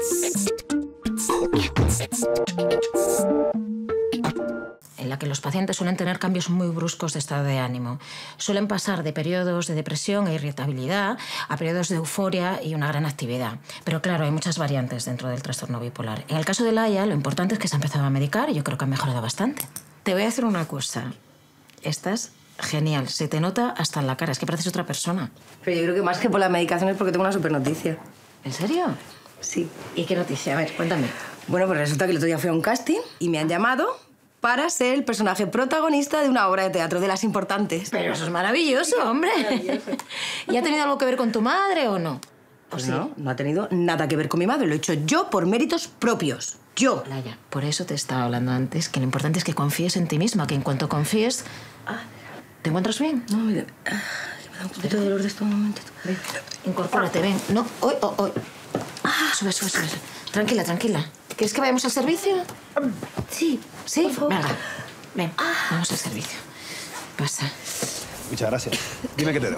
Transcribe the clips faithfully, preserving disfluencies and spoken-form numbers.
En la que los pacientes suelen tener cambios muy bruscos de estado de ánimo. Suelen pasar de periodos de depresión e irritabilidad a periodos de euforia y una gran actividad. Pero claro, hay muchas variantes dentro del trastorno bipolar. En el caso de Laia, lo importante es que se ha empezado a medicar y yo creo que ha mejorado bastante. Te voy a hacer una cosa. Estás genial. Se te nota hasta en la cara. Es que pareces otra persona. Pero yo creo que más que por la medicación es porque tengo una super noticia. ¿En serio? Sí. ¿Y qué noticia? A ver, cuéntame. Bueno, pues resulta que el otro día fui a un casting y me han llamado para ser el personaje protagonista de una obra de teatro de las importantes. Pero eso es maravilloso, hombre. Maravilloso. ¿Y ha tenido algo que ver con tu madre o no? Pues no, no ha tenido nada que ver con mi madre. Lo he hecho yo por méritos propios. Yo. Laia, por eso te estaba hablando antes, que lo importante es que confíes en ti misma, que en cuanto confíes... ¿Te encuentras bien? No, me da, me da un poquito de dolor de estómago. Un momento. Ven, incorpórate, ven. No, hoy, hoy, hoy. Sube, sube, sube. Tranquila, tranquila. ¿Quieres que vayamos al servicio? Sí. ¿Sí? Por favor. Venga, ven, vamos al servicio. Pasa. Muchas gracias. Dime qué te debo.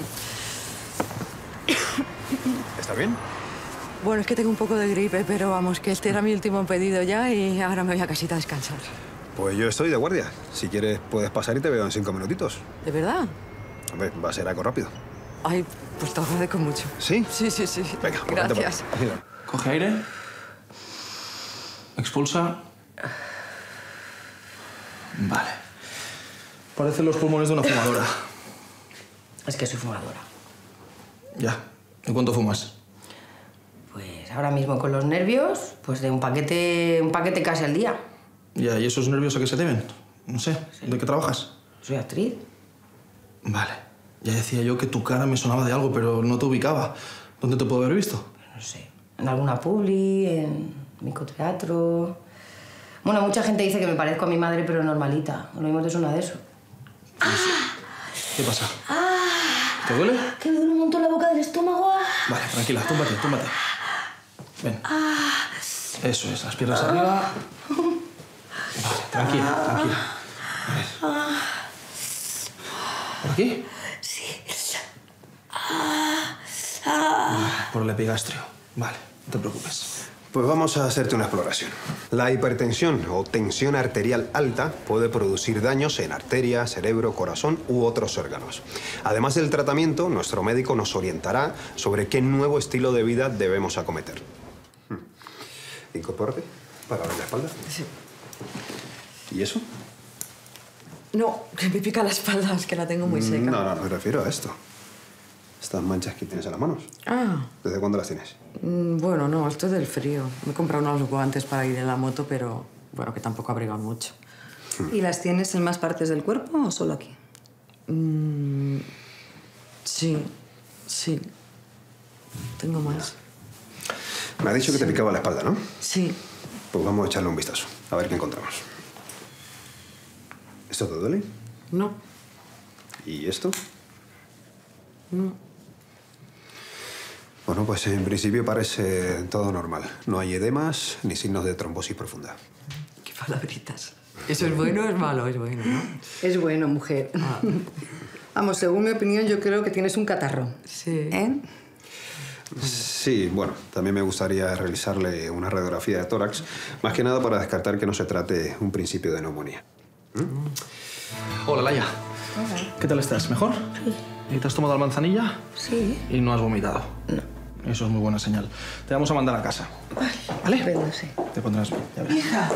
¿Está bien? Bueno, es que tengo un poco de gripe, pero vamos, que este era mi último pedido ya y ahora me voy a casita a descansar. Pues yo estoy de guardia. Si quieres, puedes pasar y te veo en cinco minutitos. ¿De verdad? Hombre, va a ser algo rápido. Ay, pues te agradezco mucho. ¿Sí? Sí, sí, sí. Venga, pues gracias. vente por ahí. Coge aire. Expulsa. Vale. Parecen los pulmones de una fumadora. Es que soy fumadora. Ya. ¿En cuánto fumas? Pues ahora mismo con los nervios, pues de un paquete, un paquete casi al día. Ya, ¿y esos nervios a qué se deben? No sé. ¿De qué trabajas? Soy actriz. Vale. Ya decía yo que tu cara me sonaba de algo, pero no te ubicaba. ¿Dónde te puedo haber visto? No sé. En alguna publi, en microteatro... Bueno, mucha gente dice que me parezco a mi madre, pero normalita. Lo mismo te suena de eso. ¿Qué pasa? Ah, ¿Te duele? que me duele un montón la boca del estómago. Vale, tranquila, túmbate, túmbate. Ven. Ah. Eso es, las piernas arriba. Vale, tranquila, tranquila. A ver. ¿Por aquí? Sí. Ah, por el epigastrio. Vale, no te preocupes. Pues vamos a hacerte una exploración. La hipertensión o tensión arterial alta puede producir daños en arteria, cerebro, corazón u otros órganos. Además del tratamiento, nuestro médico nos orientará sobre qué nuevo estilo de vida debemos acometer. Incorpórate para ver la espalda. Sí. ¿Y eso? No, que me pica la espalda, es que la tengo muy seca. No, no, no me refiero a esto. Estas manchas que tienes en las manos. Ah. ¿Desde cuándo las tienes? Mm, bueno, no, esto es del frío. Me he comprado unos guantes para ir en la moto, pero bueno, que tampoco abrigan mucho. ¿Y las tienes en más partes del cuerpo o solo aquí? Mm, sí, sí. Tengo más. Me has dicho que te picaba la espalda, ¿no? Sí. Pues vamos a echarle un vistazo, a ver qué encontramos. ¿Esto te duele? No. ¿Y esto? No. Bueno, pues en principio parece todo normal. No hay edemas ni signos de trombosis profunda. Qué palabritas. ¿Eso es bueno o es malo? Es bueno, ¿no? Es bueno, mujer. Ah. Vamos, según mi opinión, yo creo que tienes un catarro. Sí. ¿Eh? Sí, bueno, también me gustaría realizarle una radiografía de tórax, más que nada para descartar que no se trate un principio de neumonía. ¿Mm? Hola, Laia. Hola. ¿Qué tal estás? ¿Mejor? Sí. ¿Y te has tomado la manzanilla? Sí. Y no has vomitado. No. Eso es muy buena señal. Te vamos a mandar a casa. Vale. ¿Vale? Estupendo, sí. Te pondrás bien, ya verás. Hija.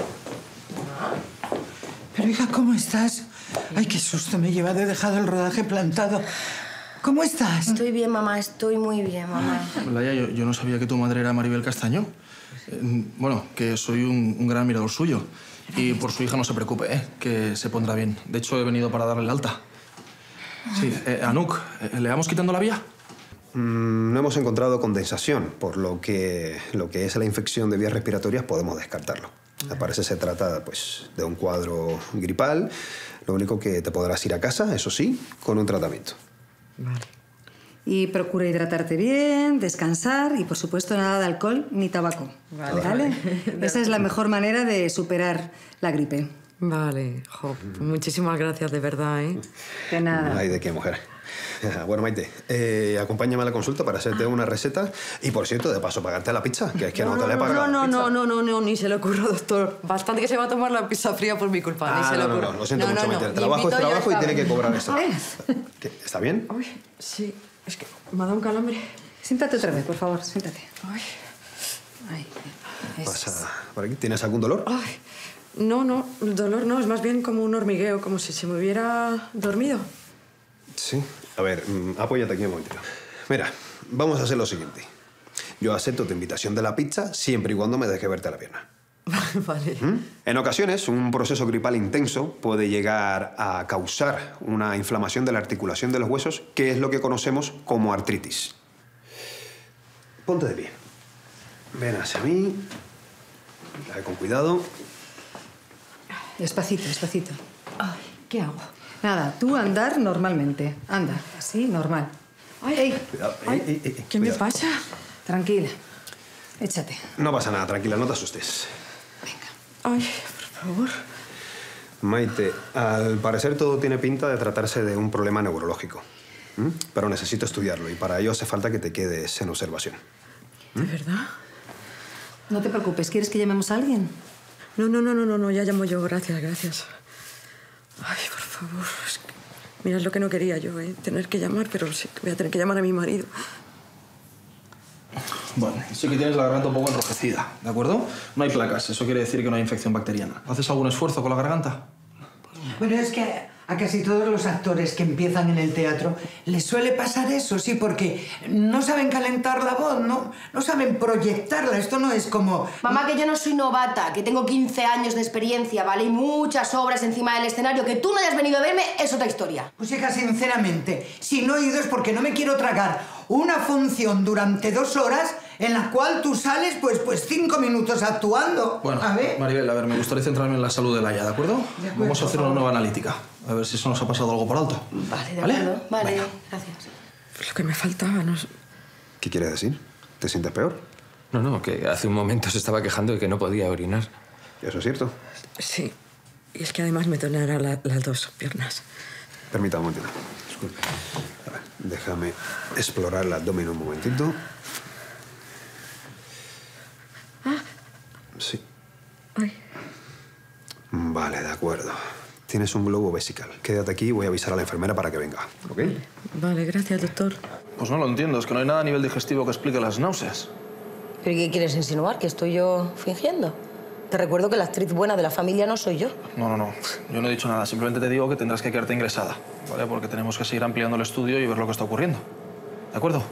Pero, hija, ¿cómo estás? Ay, qué susto me he llevado. He dejado el rodaje plantado. ¿Cómo estás? Estoy bien, mamá. Estoy muy bien, mamá. Laia, yo, yo no sabía que tu madre era Maribel Castaño. Eh, bueno, que soy un, un gran admirador suyo. Y por su hija no se preocupe, ¿eh? Que se pondrá bien. De hecho, he venido para darle el alta. Sí, eh, Anuk, eh, ¿le vamos quitando la vía? Mm, no hemos encontrado condensación, por lo que lo que es la infección de vías respiratorias podemos descartarlo. Me parece se trata pues, de un cuadro gripal. Lo único que te podrás ir a casa, eso sí, con un tratamiento. Vale. Y procura hidratarte bien, descansar y, por supuesto, nada de alcohol ni tabaco. Vale. ¿Vale? Esa es la mejor manera de superar la gripe. Vale, jo, pues muchísimas gracias, de verdad, ¿eh? De nada. Ay, ¿de qué, mujer? Bueno, Maite, eh, acompáñame a la consulta para hacerte una receta y, por cierto, de paso, pagarte la pizza, que es que no, no te la he pagado. No, no, no, no, no, no, ni se le ocurra, doctor. Bastante que se va a tomar la pizza fría por mi culpa, Ah, ni se le no, no, ocurra. no, lo siento no, mucho, no, Maite. El no. trabajo es Invito yo trabajo y esta tiene que vez. cobrar eso. ¿Qué? ¿Está bien? Uy, sí, es que me ha dado un calambre. Siéntate otra vez, por favor, siéntate. Ay, Ahí. Eso es. Pasa por aquí. ¿Tienes algún dolor? ay. No, no, el dolor no, es más bien como un hormigueo, como si se me hubiera dormido. Sí. A ver, mm, apóyate aquí un momentito. Mira, vamos a hacer lo siguiente. Yo acepto tu invitación de la pizza siempre y cuando me deje verte la pierna. Vale. ¿Mm? En ocasiones, un proceso gripal intenso puede llegar a causar una inflamación de la articulación de los huesos, que es lo que conocemos como artritis. Ponte de pie. Ven hacia mí. Dale con cuidado. Despacito, despacito. Ay, ¿qué hago? Nada, tú andar normalmente. Anda, así, normal. Ay, Ey, Cuidado. ay, Ey, ey, ey, ¿qué me cuidado. pasa? tranquila. Échate. No pasa nada, tranquila, no te asustes. Venga. Ay, por favor. Maite, al parecer todo tiene pinta de tratarse de un problema neurológico. ¿Mm? Pero necesito estudiarlo y para ello hace falta que te quedes en observación. ¿De verdad? No te preocupes, ¿quieres que llamemos a alguien? No, no, no, no, no, no, ya llamo yo, gracias, gracias. Ay, por favor. Es que, mira, es lo que no quería yo, ¿eh? Tener que llamar, pero sí que voy a tener que llamar a mi marido. Bueno, sí que tienes la garganta un poco enrojecida, ¿de acuerdo? No hay placas, eso quiere decir que no hay infección bacteriana. ¿Haces algún esfuerzo con la garganta? Bueno, es que a casi todos los actores que empiezan en el teatro les suele pasar eso, sí, porque no saben calentar la voz, no, no saben proyectarla. Esto no es como... Mamá, que yo no soy novata, que tengo quince años de experiencia, ¿vale? Y muchas obras encima del escenario. Que tú no hayas venido a verme es otra historia. Pues hija, sinceramente, si no he ido es porque no me quiero tragar una función durante dos horas en la cual tú sales, pues, pues cinco minutos actuando. Bueno, a ver. Maribel, a ver, me gustaría centrarme en la salud de Laia, ¿de acuerdo? De acuerdo, Vamos a hacer por una favor. nueva analítica. A ver si eso nos ha pasado algo por alto. Vale, de acuerdo. Vale, Venga. gracias. Pues lo que me faltaba, no sé. ¿Qué quieres decir? ¿Te sientes peor? No, no, que hace un momento se estaba quejando de que no podía orinar. ¿Eso es cierto? Sí. Y es que además me dolerá la, las dos piernas. Permítame un momentito. Disculpe. A ver, déjame explorar el abdomen un momentito. Sí. Ay. Vale, de acuerdo. Tienes un globo vesical. Quédate aquí y voy a avisar a la enfermera para que venga. ¿Ok? Vale, gracias, doctor. Pues no lo entiendo, es que no hay nada a nivel digestivo que explique las náuseas. ¿Pero qué quieres insinuar? ¿Que estoy yo fingiendo? Te recuerdo que la actriz buena de la familia no soy yo. No, no, no. Yo no he dicho nada. Simplemente te digo que tendrás que quedarte ingresada, ¿vale? Porque tenemos que seguir ampliando el estudio y ver lo que está ocurriendo. ¿De acuerdo?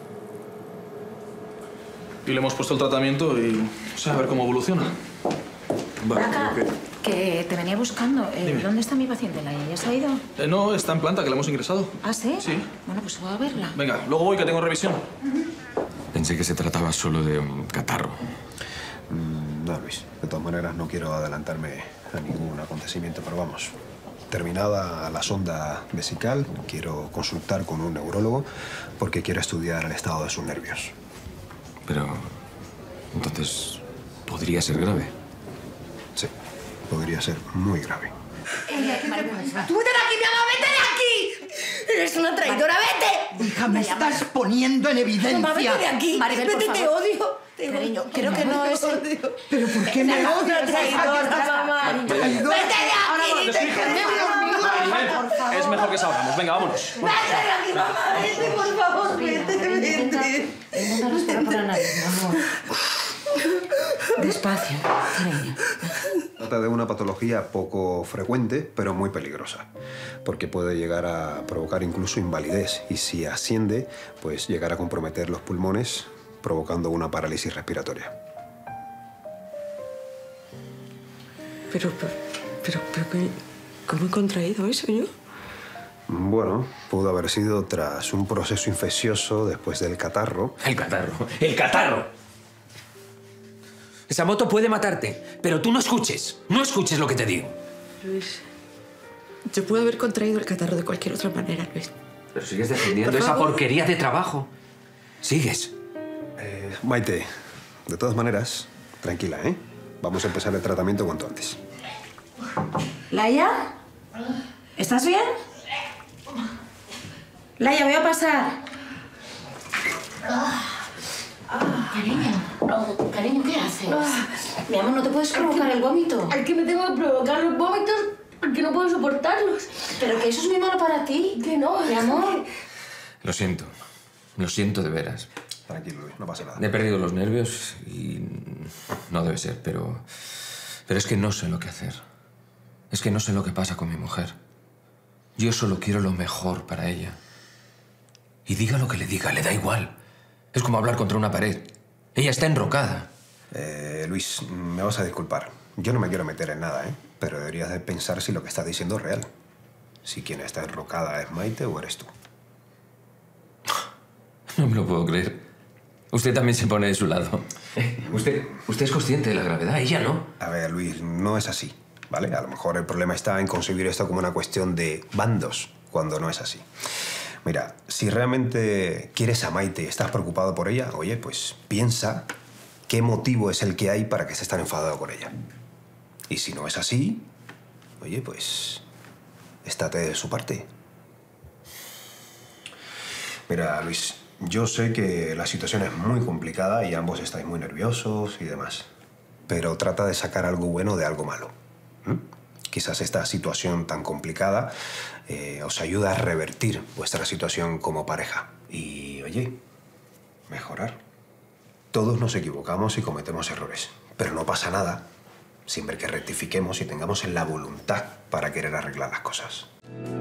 Y le hemos puesto el tratamiento y... o sea, a ver cómo evoluciona. Vale. Blanca, que te venía buscando. Eh, Dime. ¿Dónde está mi paciente, Laia? ¿Ya se ha ido? Eh, no, está en planta, que la hemos ingresado. ¿Ah, sí? Sí. Bueno, pues voy a verla. Venga, luego voy, que tengo revisión. Pensé que se trataba solo de un catarro. Mm, no, Luis. De todas maneras, no quiero adelantarme a ningún acontecimiento, pero vamos. Terminada la sonda vesical, quiero consultar con un neurólogo porque quiero estudiar el estado de sus nervios. Pero... entonces... podría ser grave. Sí, podría ser muy grave. ¡Tú vete de aquí, mi amor! ¡Vete de aquí! ¡Eres una traidora! ¡Vete! Hija, me estás poniendo en evidencia. Mamá, vete de aquí. Maribel, por vete, te favor. odio. Te Cariño, odio. creo que no es el- odio. ¿Pero por qué me Una odias? traidora, mamá. ¡Vete de aquí! ¡Déjame dormir! Es mejor que salgamos. Venga, vámonos. ¡Vete de aquí, mamá! ¡Vete, por favor! ¡Vete, Intenta, vete! intenta respirar por la nariz, mi amor. Despacio, cariño. Trata de una patología poco frecuente, pero muy peligrosa, porque puede llegar a provocar incluso invalidez y si asciende, pues llegar a comprometer los pulmones, provocando una parálisis respiratoria. Pero, pero, pero, pero ¿qué- ¿cómo he contraído eso yo? Bueno, pudo haber sido tras un proceso infeccioso después del catarro. El catarro. ¡El catarro! Esa moto puede matarte, pero tú no escuches. No escuches lo que te digo. Luis, yo puedo haber contraído el catarro de cualquier otra manera, Luis. Pero sigues defendiendo Por esa favor. porquería de trabajo. Sigues. Eh, Maite, de todas maneras, tranquila, ¿eh? Vamos a empezar el tratamiento cuanto antes. ¿Laia? ¿Estás bien? Laia, voy a pasar. Ah, ah, cariño, oh, cariño, ¿qué haces? Ah, mi amor, ¿no te puedes provocar el vómito? Es que me tengo que provocar los vómitos porque no puedo soportarlos. Pero que eso es muy malo para ti. Que no, mi amor. Lo siento. Lo siento de veras. Tranquilo, Luis, no pasa nada. He perdido los nervios y no debe ser, pero... Pero es que no sé lo que hacer. Es que no sé lo que pasa con mi mujer. Yo solo quiero lo mejor para ella. Y diga lo que le diga, le da igual. Es como hablar contra una pared. Ella está enrocada. Eh, Luis, me vas a disculpar. Yo no me quiero meter en nada, ¿eh? Pero deberías de pensar si lo que estás diciendo es real. Si quien está enrocada es Maite o eres tú. No me lo puedo creer. Usted también se pone de su lado. Eh, usted, usted es consciente de la gravedad, ella no. A ver, Luis, no es así, ¿vale? A lo mejor el problema está en concebir esto como una cuestión de bandos, cuando no es así. Mira, si realmente quieres a Maite y estás preocupado por ella, oye, pues piensa qué motivo es el que hay para que estés tan enfadado con ella. Y si no es así, oye, pues estate de su parte. Mira, Luis, yo sé que la situación es muy complicada y ambos estáis muy nerviosos y demás. Pero trata de sacar algo bueno de algo malo. ¿Mm? Quizás esta situación tan complicada eh, os ayuda a revertir vuestra situación como pareja. Y, oye, mejorar. Todos nos equivocamos y cometemos errores. Pero no pasa nada sin ver que rectifiquemos y tengamos la voluntad para querer arreglar las cosas.